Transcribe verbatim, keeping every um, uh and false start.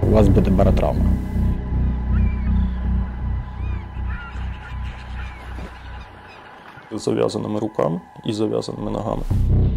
у вас буде баротравма. З зав'язаними руками і зав'язаними ногами.